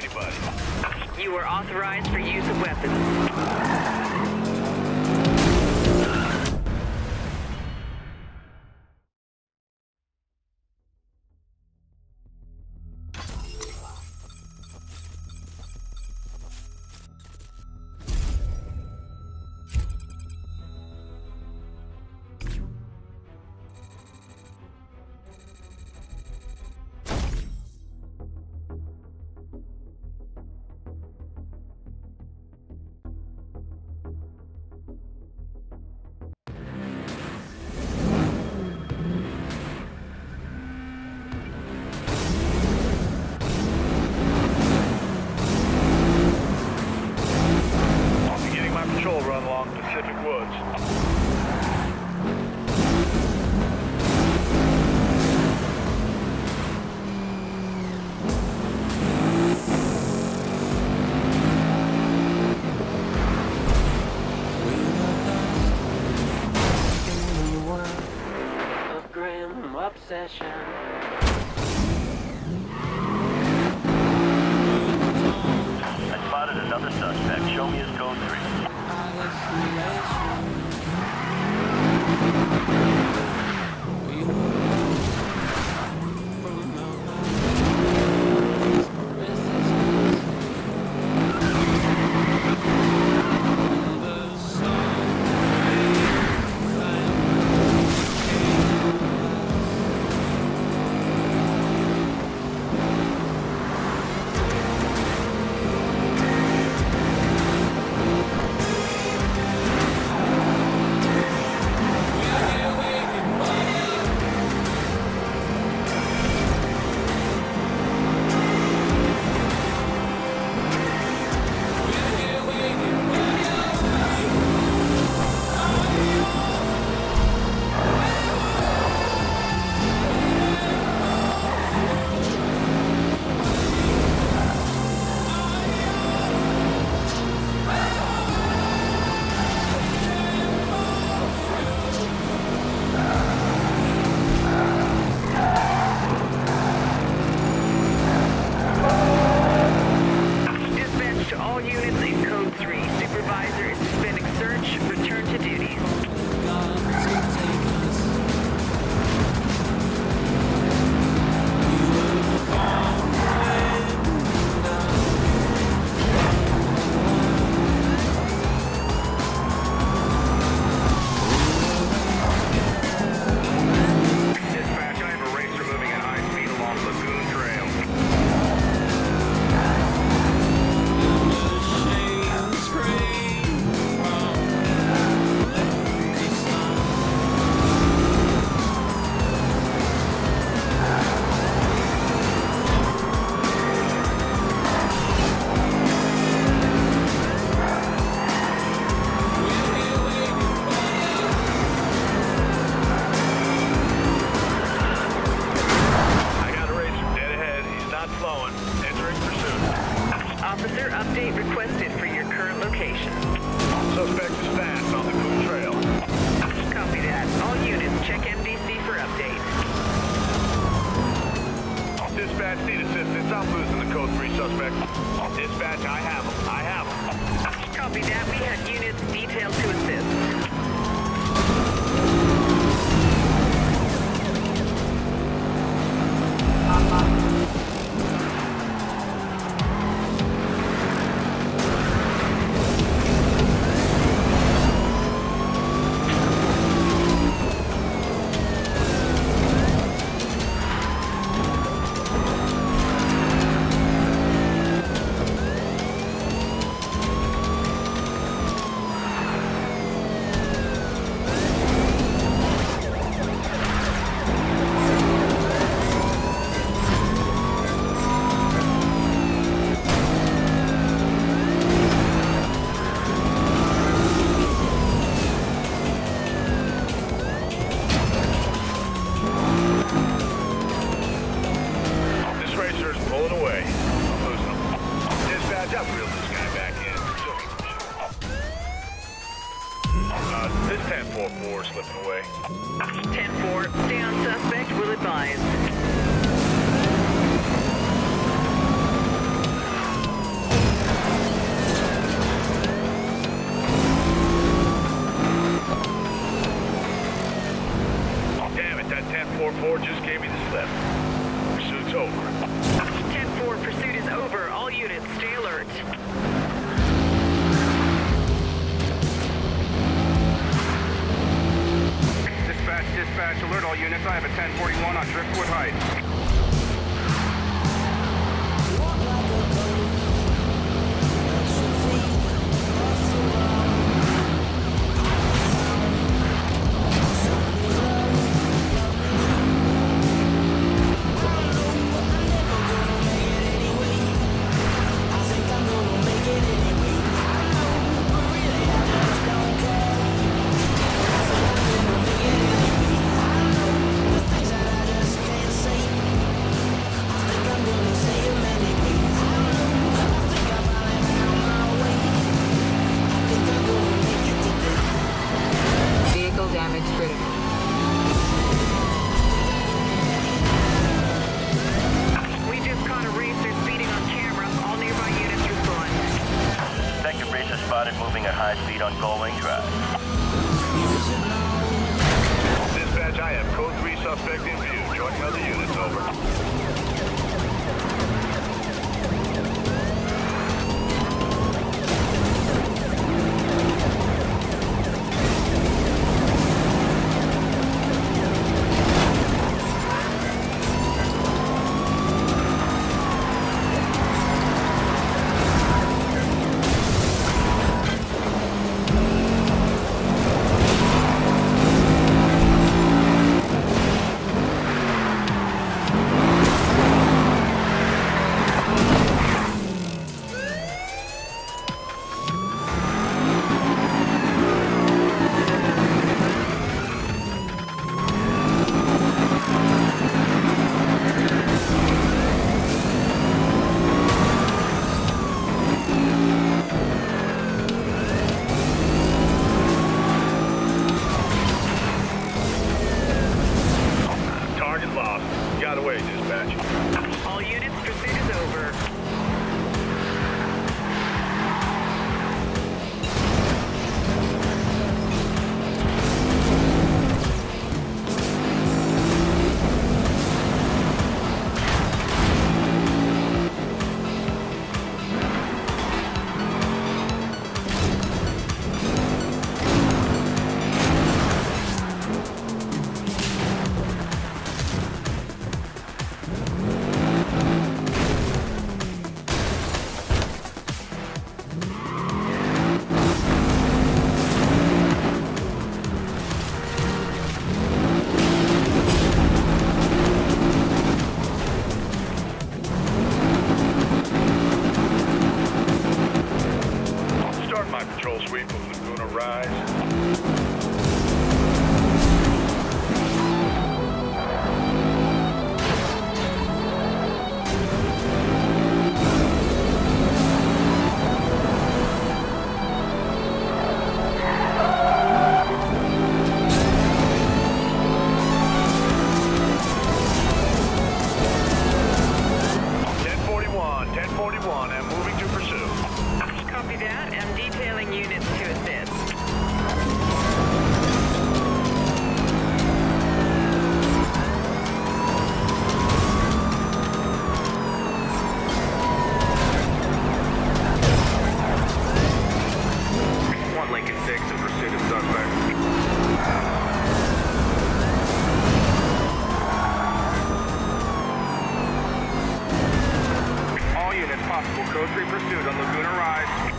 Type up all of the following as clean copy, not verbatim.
anybody. You are authorized for use of weapons. Run along Pacific Woods. Obsession. I spotted another suspect. Show me his code 3. Officer, update requested for your current location. Suspect is fast on the Coon Trail. Copy that. All units, check MDC for update. Dispatch, need assistance. I'm losing the code 3 suspect. Dispatch, I have him. I have him. Copy that. We have units detailed to assist. This 10-4-4 slipping away. 10-4, stay on suspect, will advise. 1041 on Driftwood Heights. Spotted moving at high speed on Gullwing Drive. Dispatch, I have code 3 suspect in view. Joining other units, over. Got away, dispatch. All units, pursuit is over. Patrol sweep of Laguna Rise. I'm moving to pursue. Copy that. I'm detailing units to assist. One Lincoln 6 in pursuit of suspect. Possible code 3 pursuit on Laguna Rise.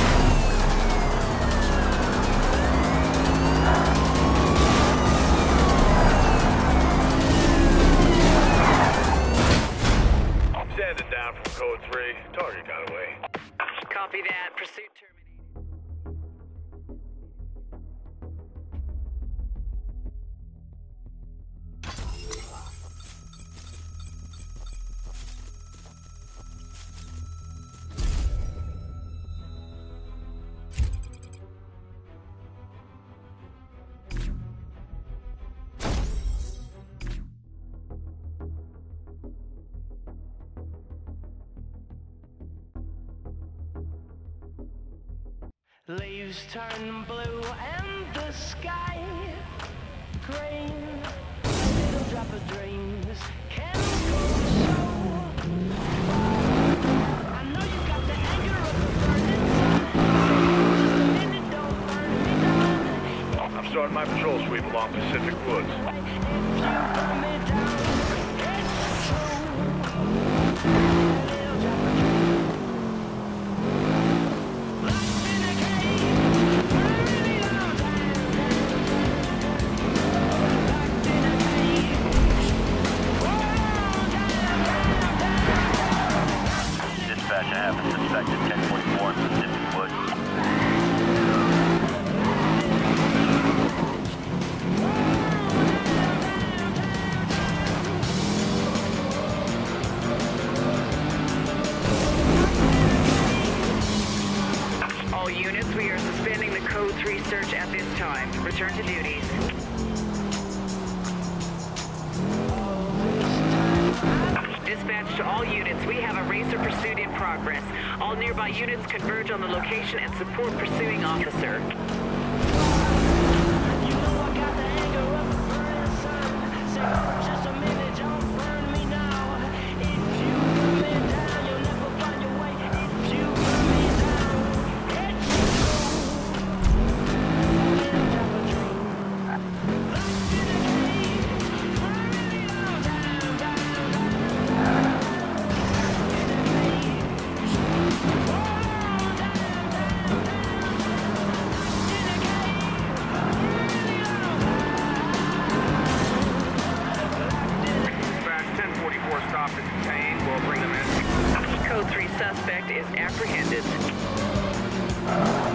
Standing down from code 3. Target got away. Copy that. Pursuit terminated. Leaves turn blue and the sky green. A little drop of dreams can go so far. I know you got the anger of the burning sun. Just a minute, don't burn me down. I'm starting my patrol sweep along Pacific Woods. If you permit dispatch, I have a suspect at 1044 in Pacific Woods. All units, we are suspending the Code 3 search at this time. Return to duties. Dispatch to all units, we have a racer pursuit in progress. All nearby units converge on the location and support pursuing officer. You know I got the anger of a burning sun. Say, just a minute, don't burn me now. If you burn me down, you'll never find your way. If you burn me down, let you go. Little drop of dream. Lost in a dream for a really long time. Down. Dispatch 1044 stopped and detained. We'll bring them in. Code 3 suspect is apprehended.